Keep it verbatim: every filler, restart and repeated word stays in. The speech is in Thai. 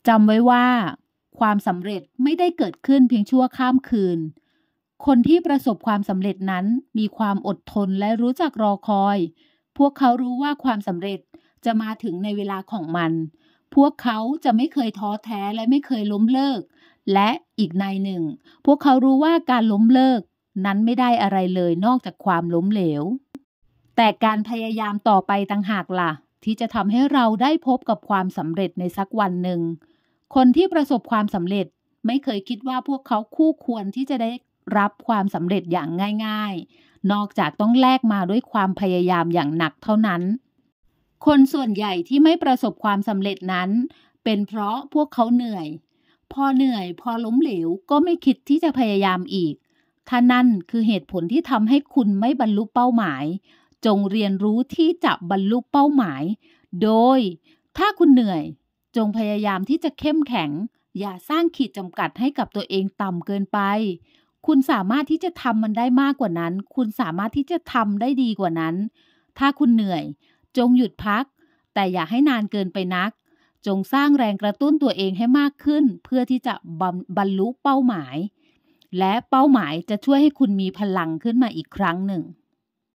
จำไว้ว่าความสำเร็จไม่ได้เกิดขึ้นเพียงชั่วข้ามคืนคนที่ประสบความสำเร็จนั้นมีความอดทนและรู้จักรอคอยพวกเขารู้ว่าความสำเร็จจะมาถึงในเวลาของมันพวกเขาจะไม่เคยท้อแท้และไม่เคยล้มเลิกและอีกในหนึ่งพวกเขารู้ว่าการล้มเลิกนั้นไม่ได้อะไรเลยนอกจากความล้มเหลวแต่การพยายามต่อไปต่างหากล่ะที่จะทำให้เราได้พบกับความสำเร็จในสักวันหนึ่งคนที่ประสบความสำเร็จไม่เคยคิดว่าพวกเขาคู่ควรที่จะได้รับความสำเร็จอย่างง่ายๆนอกจากต้องแลกมาด้วยความพยายามอย่างหนักเท่านั้นคนส่วนใหญ่ที่ไม่ประสบความสำเร็จนั้นเป็นเพราะพวกเขาเหนื่อยพอเหนื่อยพอล้มเหลวก็ไม่คิดที่จะพยายามอีกถ้านั่นคือเหตุผลที่ทำให้คุณไม่บรรลุเป้าหมายจงเรียนรู้ที่จะบรรลุเป้าหมายโดยถ้าคุณเหนื่อยจงพยายามที่จะเข้มแข็งอย่าสร้างขีดจำกัดให้กับตัวเองต่ำเกินไปคุณสามารถที่จะทำมันได้มากกว่านั้นคุณสามารถที่จะทำได้ดีกว่านั้นถ้าคุณเหนื่อยจงหยุดพักแต่อย่าให้นานเกินไปนักจงสร้างแรงกระตุ้นตัวเองให้มากขึ้นเพื่อที่จะบรรลุเป้าหมายและเป้าหมายจะช่วยให้คุณมีพลังขึ้นมาอีกครั้งหนึ่ง